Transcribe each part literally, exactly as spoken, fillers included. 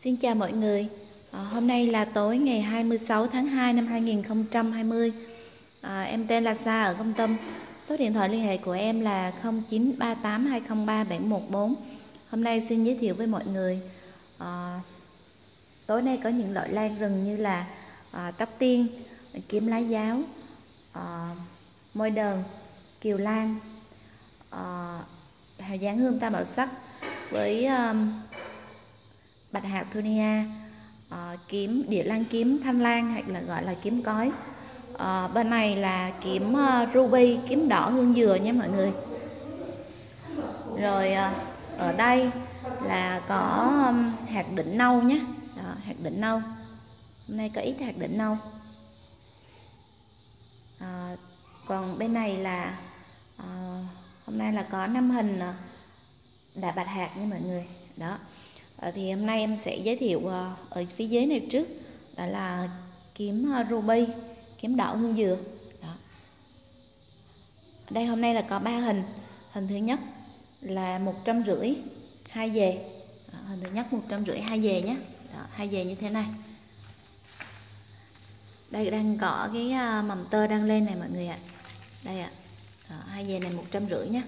Xin chào mọi người. À, hôm nay là tối ngày hai mươi sáu tháng hai năm hai nghìn không trăm hai mươi. À, em tên là Sa ở Công Tâm. Số điện thoại liên hệ của em là không chín ba tám hai không ba bảy một bốn. Hôm nay xin giới thiệu với mọi người. À, tối nay có những loại lan rừng như là à, tóc tiên, kiếm lá giáo, à, môi đờn, kiều lan, à, dáng hương tam bảo sắc với um, bạch hạc Thunia, uh, kiếm địa lan kiếm thanh lan hay là gọi là kiếm cói. Uh, bên này là kiếm uh, ruby, kiếm đỏ hương dừa nha mọi người. Rồi uh, ở đây là có um, hạt đỉnh nâu nhé. Đó, hạt đỉnh nâu. Hôm nay có ít hạt đỉnh nâu. Uh, còn bên này là uh, hôm nay là có năm hình uh, đại bạch hạc nha mọi người. Đó. À, thì hôm nay em sẽ giới thiệu uh, ở phía dưới này trước, đó là kiếm uh, ruby, kiếm đỏ hương dừa. Đó. Ở đây hôm nay là có ba hình. Hình thứ nhất là một trăm rưỡi hai dề. Đó, hình thứ nhất một trăm rưỡi hai dề nhé. Đó, hai dề như thế này. Đây đang có cái uh, mầm tơ đang lên này mọi người ạ. Đây ạ. Đó, hai dề này một trăm rưỡi nhé.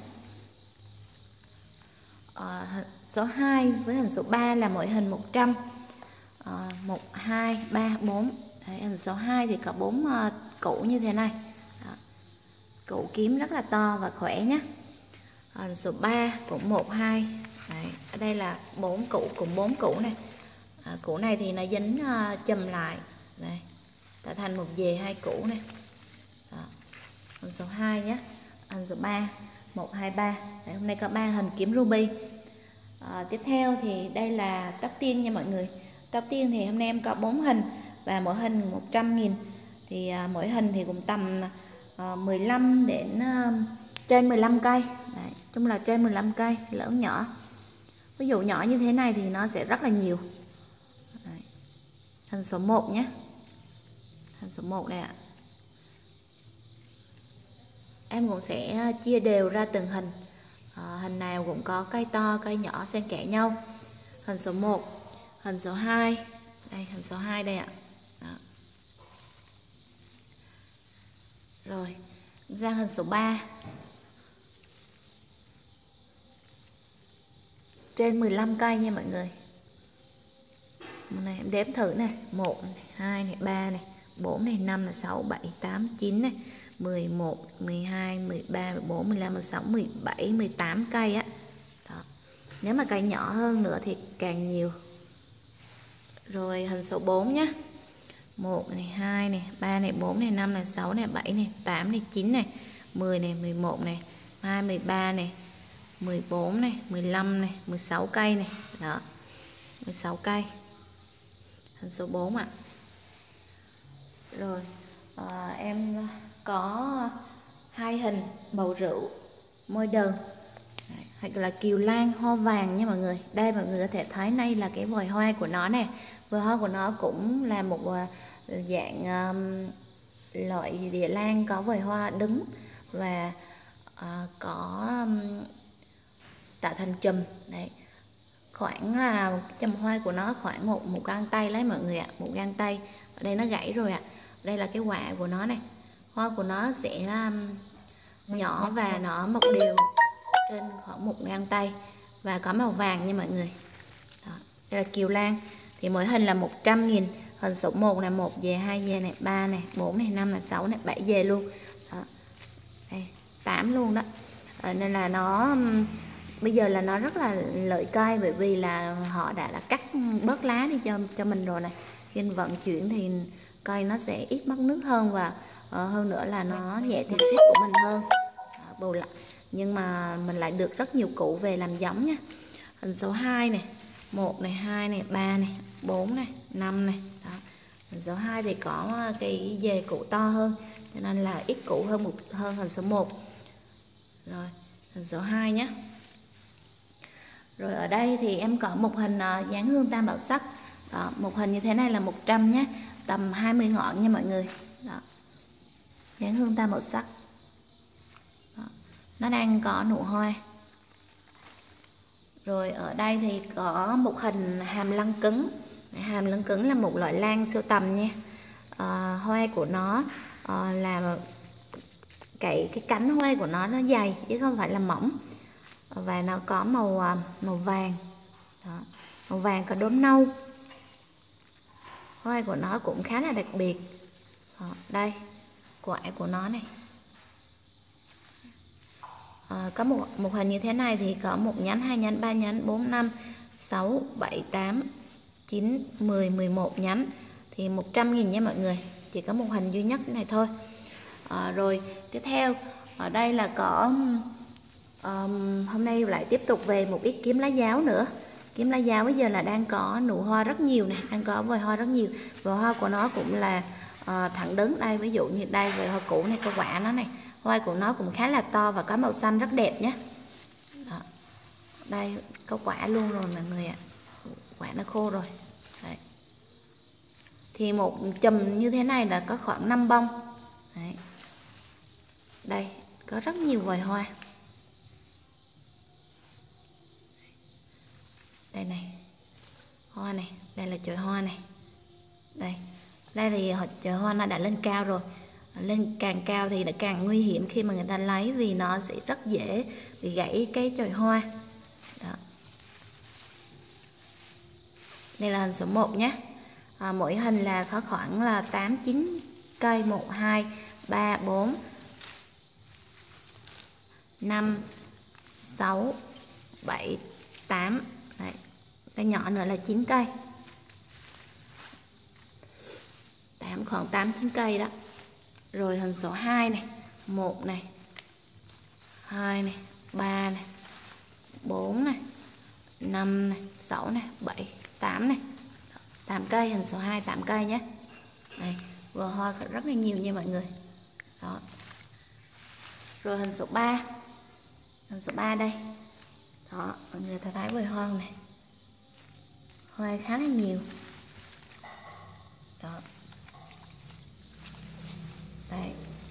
À, số hai với hình số ba là mỗi hình một trăm. À, một, hai, ba, bốn. Đấy, hình số hai thì có bốn uh, củ như thế này. Đó. Củ kiếm rất là to và khỏe nhé. Hình số ba cũng một, hai. Đấy, ở đây là bốn củ, cùng bốn củ này. À, củ này thì nó dính uh, chùm lại. Đây, tạo thành một dề hai củ này. Đó. Hình số hai nhé. Hình số ba một, hai, ba. Đấy, hôm nay có ba hình kiếm ruby. À, tiếp theo thì đây là tóc tiên nha mọi người. Tóc tiên thì hôm nay em có bốn hình và mỗi hình một trăm nghìn. Thì à, mỗi hình thì cũng tầm à, mười lăm đến à, trên mười lăm cây. Đấy, chung là trên mười lăm cây, lớn nhỏ. Ví dụ nhỏ như thế này thì nó sẽ rất là nhiều. Đấy. Hình số một nhé. Hình số một đây ạ. Em cũng sẽ chia đều ra từng hình. À, hình nào cũng có cây to, cây nhỏ xen kẽ nhau. Hình số một, hình số hai. Đây, hình số hai đây ạ. Đó. Rồi, sang hình số ba. Trên mười lăm cây nha mọi người. Này em đếm thử này, một này, hai này, ba này, bốn này, năm này, sáu, bảy, tám, chín này, mười một, mười hai, mười ba, mười bốn, mười lăm, mười sáu, mười bảy, mười tám cây á. Đó. Nếu mà cây nhỏ hơn nữa thì càng nhiều. Rồi hình số bốn nhá. một này, hai này, ba này, bốn này, năm này, sáu này, bảy này, tám này, chín này, mười này, mười một này, hai, mười ba này, mười bốn này, mười lăm này, mười sáu cây này. Đó. mười sáu cây. Hình số bốn ạ. Rồi, à, em có hai hình bầu rượu, môi đờn. Đấy, hoặc là kiều lan hoa vàng nha mọi người. Đây mọi người có thể thấy đây là cái vòi hoa của nó nè. Vòi hoa của nó cũng là một dạng um, loại địa lan có vòi hoa đứng và uh, có um, tạo thành chùm. Đấy, khoảng là chùm hoa của nó khoảng một một gang tay lấy mọi người ạ, một gang tay. Ở đây nó gãy rồi ạ. Đây là cái quả của nó này. Hoa của nó sẽ um, nhỏ và nó mọc đều trên khoảng một gang tay và có màu vàng nha mọi người. Đó. Đây là kiều lan. Thì mỗi hình là một trăm nghìn. Hình số một là một dề, hai dề này, ba này, bốn này, năm này, sáu này, bảy dề luôn. Đó. Đây, tám luôn đó. À, nên là nó um, bây giờ là nó rất là lợi cây bởi vì là họ đã, đã cắt bớt lá đi cho cho mình rồi này. Khi vận chuyển thì cây nó sẽ ít mất nước hơn và uh, hơn nữa là nó dễ tiêu xếp của mình hơn. À, bù lại nhưng mà mình lại được rất nhiều củ về làm giống nha. Hình số hai này, một này, hai này, ba này, bốn này, năm này. Đó. Hình số hai thì có cái dề củ to hơn cho nên là ít củ hơn một hơn hình số một. Rồi, hình số hai nhé. Rồi ở đây thì em có một hình uh, dáng hương tam bảo sắc. Đó, một hình như thế này là một trăm nhé, tầm hai mươi ngọn nha mọi người. Đó. Dáng hương tam bảo sắc. Đó. Nó đang có nụ hoa. Rồi ở đây thì có một hình hàm lăng cứng. Hàm lăng cứng là một loại lan siêu tầm nha. À, hoa của nó à, là cái cái cánh hoa của nó nó dày chứ không phải là mỏng, và nó có màu màu vàng. Đó, màu vàng có đốm nâu. Hoa của nó cũng khá là đặc biệt. Đó, đây quả của nó này. À, có một một hình như thế này thì có một nhánh, hai nhánh, ba nhánh, bốn, năm, sáu, bảy, tám, chín, mười, mười một nhánh thì một trăm nghìn nha mọi người. Chỉ có một hình duy nhất này thôi. À, rồi tiếp theo ở đây là có um, hôm nay lại tiếp tục về một ít kiếm lá giáo nữa. Kiếm lá giáo bây giờ là đang có nụ hoa rất nhiều này, đang có vòi hoa rất nhiều, và hoa của nó cũng là uh, thẳng đứng. Đây ví dụ như đây vòi hoa cũ này, có quả nó này, hoa của nó cũng khá là to và có màu xanh rất đẹp nhé. Đó. Đây có quả luôn rồi mọi người ạ, quả nó khô rồi. Đấy. Thì một chùm như thế này là có khoảng năm bông. Đấy. Đây có rất nhiều vòi hoa. Đây này, hoa này, đây là chồi hoa này. Đây, đây thì chồi hoa nó đã lên cao rồi. Lên càng cao thì đã càng nguy hiểm khi mà người ta lấy, vì nó sẽ rất dễ bị gãy cái chồi hoa. Đó. Đây là hình số một nhé. À, mỗi hình là có khoảng là tám, chín cây, một, hai, ba, bốn, năm, sáu, bảy, tám. Đấy. Cái nhỏ nữa là chín cây. tám, khoảng tám, chín cây đó. Rồi hình số hai này, một này, hai này, ba này, bốn này, năm này, sáu này, bảy, tám này. tám cây, hình số hai tám cây nhé. Này, vừa hoa rất là nhiều nha mọi người. Đó. Rồi hình số ba. Hình số ba đây. Đó, mọi người ta thấy vòi hoa này. Hoa khá là nhiều. Đó. Đây.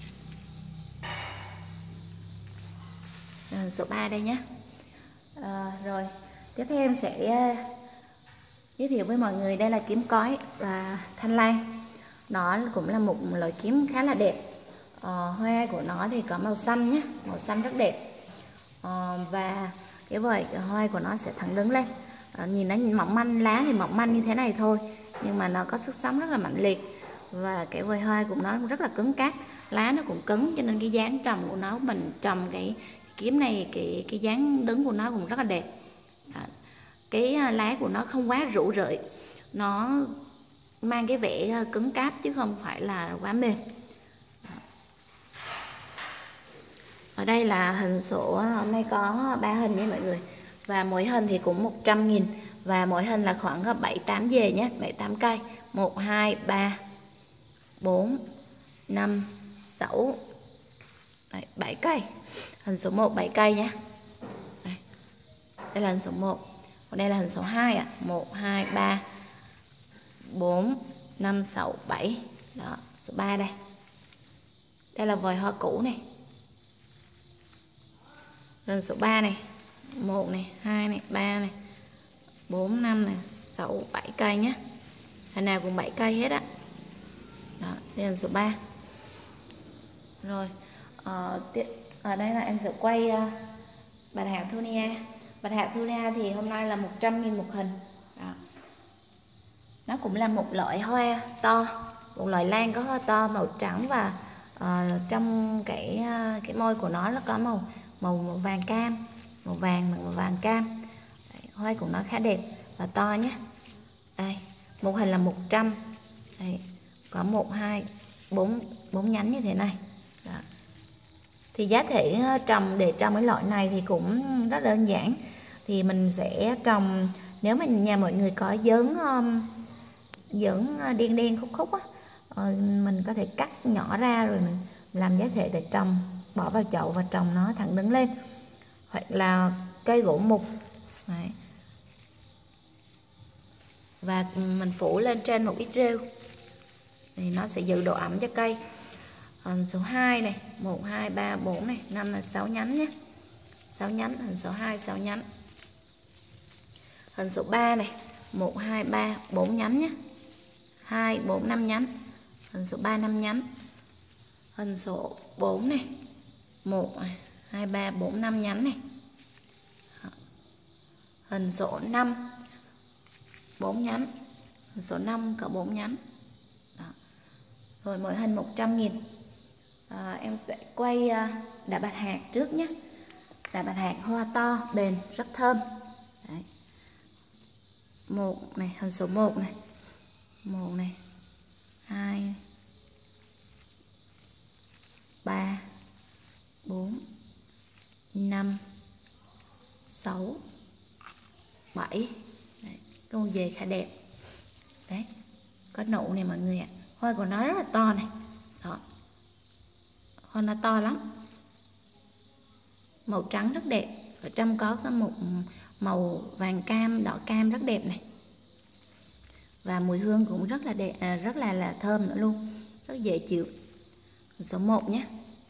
Rồi, số ba đây nhé. À, rồi tiếp theo em sẽ uh, giới thiệu với mọi người, đây là kiếm cói và thanh lan. Nó cũng là một loại kiếm khá là đẹp. À, hoa của nó thì có màu xanh nhé, màu xanh rất đẹp. À, và cái vòi hoa của nó sẽ thẳng đứng lên. À, nhìn nó mỏng manh, lá thì mỏng manh như thế này thôi, nhưng mà nó có sức sống rất là mạnh liệt. Và cái vòi hoa của nó rất là cứng cáp, lá nó cũng cứng, cho nên cái dáng trồng của nó, mình trồng cái kiếm này, cái cái dáng đứng của nó cũng rất là đẹp. Đó. Cái lá của nó không quá rũ rượi, nó mang cái vẻ cứng cáp chứ không phải là quá mềm. Ở đây là hình số, hôm nay có ba hình nha mọi người, và mỗi hình thì cũng một trăm nghìn, và mỗi hình là khoảng bảy tám về nhé, bảy tám cây. Một, hai, ba, bốn, năm, sáu, bảy cây. Hình số một bảy cây nhé. Đây. Đây là hình số một. Còn đây là hình số hai ạ. một, hai, ba, bốn, năm, sáu, bảy. Đó, số ba đây. Đây là vòi hoa cũ này. Rồi số ba này. một này, hai này, ba này, bốn, năm này, sáu, bảy cây nhé. Hình nào cũng bảy cây hết á. Đó, đây là số ba. Rồi, ờ, ở đây là em sẽ quay uh, bạch hạc Thunia. Bạch hạc Thunia thì hôm nay là một trăm nghìn một hình. Đó. Nó cũng là một loại hoa to, một loại lan có hoa to màu trắng, và uh, trong cái uh, cái môi của nó nó có màu màu, màu vàng cam, màu vàng màu vàng cam. Đấy, hoa của nó khá đẹp và to nhé. Đây, một hình là một trăm. Đây, có một, hai, bốn, bốn nhánh như thế này. Đó. Thì giá thể trồng để trồng cái loại này thì cũng rất đơn giản. Thì mình sẽ trồng, nếu mà nhà mọi người có giớn um, giỡn đen đen khúc khúc á, mình có thể cắt nhỏ ra rồi mình làm giá thể để trồng, bỏ vào chậu và trồng nó thẳng đứng lên, hoặc là cây gỗ mục. Đấy. Và mình phủ lên trên một ít rêu thì nó sẽ giữ độ ẩm cho cây. Hình số hai này, một, hai, ba, bốn này, năm là sáu nhánh nhé. sáu nhánh, hình số hai sáu nhánh. Hình số ba này, một, hai, ba, bốn nhánh nhé. hai, bốn, năm nhánh. Hình số ba năm nhánh. Hình số bốn này, một, hai, ba, bốn, năm nhánh này. Hình số năm, bốn nhánh. Hình số năm có bốn nhánh. Đó. Rồi mỗi hình một trăm nghìn. À, em sẽ quay đá bạch hạt trước nhé. Đá bạch hạt hoa to, bền, rất thơm. Đấy. Một này, hình số một này. Một này, hai này, ba, bốn, năm, sáu, bảy. Đấy, con về khá đẹp. Đấy, có nụ này mọi người ạ. Hoa của nó rất là to này. Đó. Hoa nó to lắm. Màu trắng rất đẹp. Ở trong có cái một màu vàng cam, đỏ cam rất đẹp này. Và mùi hương cũng rất là đẹp, à, rất là là thơm nữa luôn, rất dễ chịu. Hình số một nhé.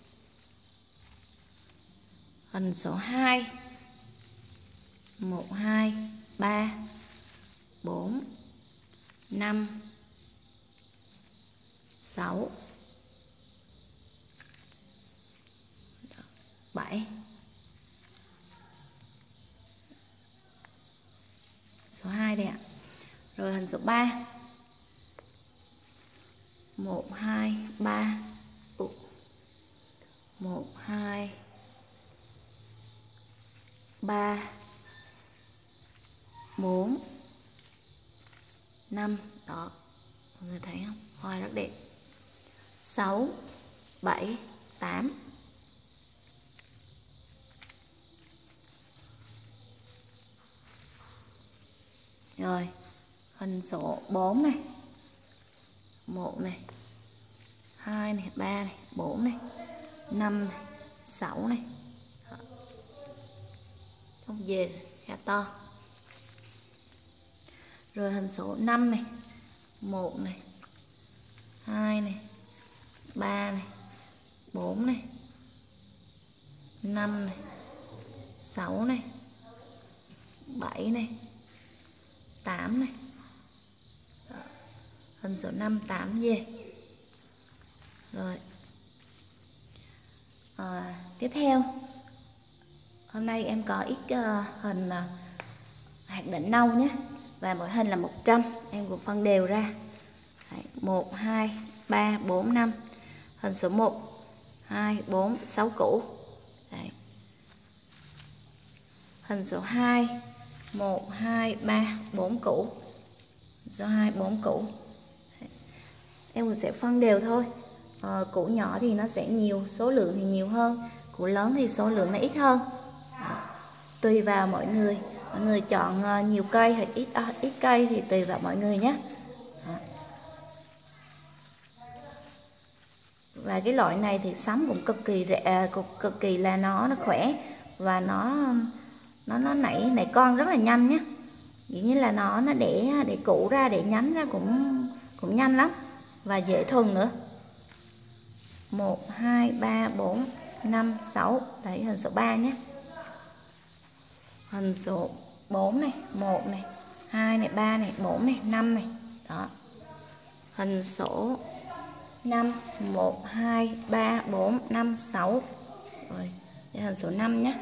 Hình số hai. một, hai, ba, bốn, năm, sáu, bảy. Số hai đây ạ. Rồi hình số ba. một, hai, ba. một, hai, ba, bốn, năm. Đó, mọi người thấy không? Hoa rất đẹp. sáu, bảy, tám. Rồi, hình số bốn này. một này, hai này, ba này, bốn này, năm này, sáu này. Không về khá to. Rồi hình số năm này. một này, hai này, ba này, bốn này, năm này, sáu này, bảy này, tám này. Đó. Hình số năm, tám về. Rồi. À, tiếp theo hôm nay em có ít uh, hình uh, hạt đỉnh nâu nhé. Và mỗi hình là một trăm. Em cũng phân đều ra. Đấy, một, hai, ba, bốn, năm. Hình số một, hai, bốn, sáu củ. Đấy. Hình số hai, một, hai, ba, bốn củ. Hình số hai, bốn củ. Đấy. Em cũng sẽ phân đều thôi. À, củ nhỏ thì nó sẽ nhiều, số lượng thì nhiều hơn. Củ lớn thì số lượng nó ít hơn. Đó. Tùy vào mọi người. Mọi người chọn nhiều cây hay ít ít cây thì tùy vào mọi người nhé. Đó. Và cái loại này thì sắm cũng cực kỳ rẻ, cực, cực kỳ là nó nó khỏe và nó nó nó nảy nảy con rất là nhanh nhé. Dĩ nhiên là nó nó để để củ ra, để nhánh ra cũng cũng nhanh lắm và dễ thuần nữa. một, hai, ba, bốn, năm, sáu. Đấy, hình số ba nhé. Hình số bốn này, một này, hai này, ba này, bốn này, năm này. Đó. Hình số năm, một, hai, ba, bốn, năm, sáu. Rồi, đây hình số năm nhé.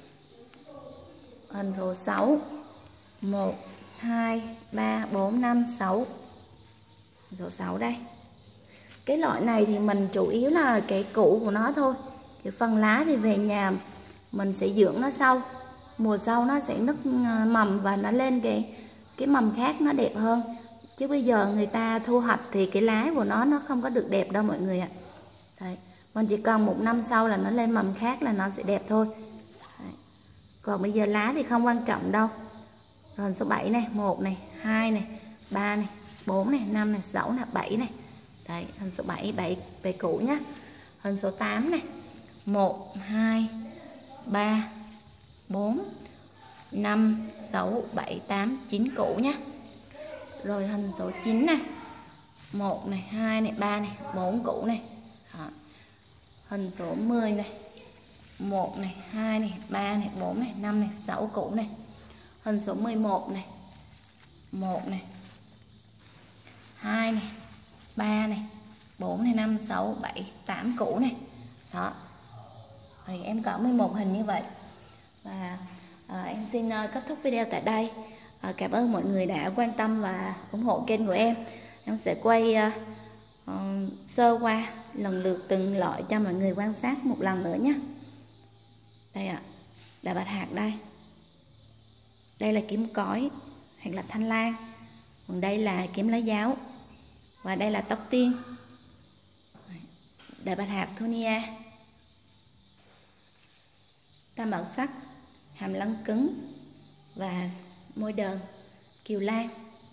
Hình số sáu. một, hai, ba, bốn, năm, sáu. Hình số sáu đây. Cái loại này thì mình chủ yếu là cái củ của nó thôi. Cái phần lá thì về nhà mình sẽ dưỡng nó sau. Mùa sau nó sẽ nứt mầm và nó lên cái cái mầm khác nó đẹp hơn. Chứ bây giờ người ta thu hoạch thì cái lá của nó nó không có được đẹp đâu mọi người ạ. Đấy. Mình chỉ cần một năm sau là nó lên mầm khác là nó sẽ đẹp thôi. Đấy. Còn bây giờ lá thì không quan trọng đâu. Rồi hình số bảy này, một này, hai này, ba này, bốn này, năm này, sáu này, bảy này. Đấy, hình số bảy, bảy, bảy củ nhá. Hình số tám này. một, hai, ba, bốn, năm, sáu, bảy, tám, chín củ nhá. Rồi hình số chín này. một này, hai này, ba này, bốn củ này. Đó. Hình số mười này. một này, hai này, ba này, bốn này, năm này, sáu củ này. Hình số mười một này, một này, hai này, ba này, bốn này, năm, sáu, bảy, tám củ này. Đó. Thì em có mười một hình như vậy. Và à, em xin uh, kết thúc video tại đây. À, cảm ơn mọi người đã quan tâm và ủng hộ kênh của em. Em sẽ quay uh, uh, sơ qua lần lượt từng loại cho mọi người quan sát một lần nữa nhé. Đây ạ, à, là bạch hạc đây. Đây là kiếm cói hoặc là thanh lan. Còn đây là kiếm lá giáo. Và đây là tóc tiên. Đại bạch hạc Thonia. Tam bảo sắc, hàm lăng cứng và môi đờn kiều lan.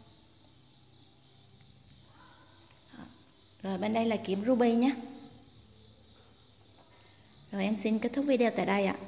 Rồi bên đây là kiếm ruby nhé. Rồi em xin kết thúc video tại đây ạ.